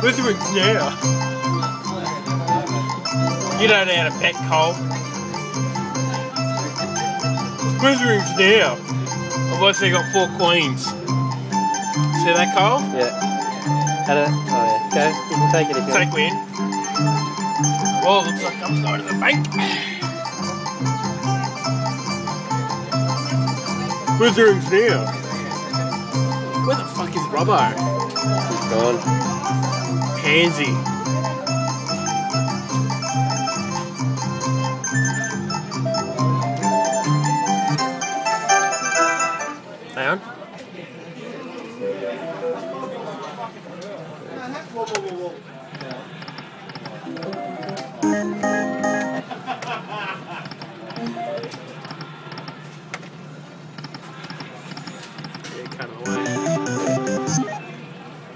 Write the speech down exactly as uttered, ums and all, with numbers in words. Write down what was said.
Where's the rings now? You don't know how to pet Cole. Where's the rings now? I've also got four queens. See that, Cole? Yeah. How to, oh yeah. Go, you can take it if you Take want. win. Well, it looks like I'm going to the bank. Where's the rings now? Where the fuck is Robbo? He's gone. Pansy. Hang on. Whoa, whoa, whoa, whoa.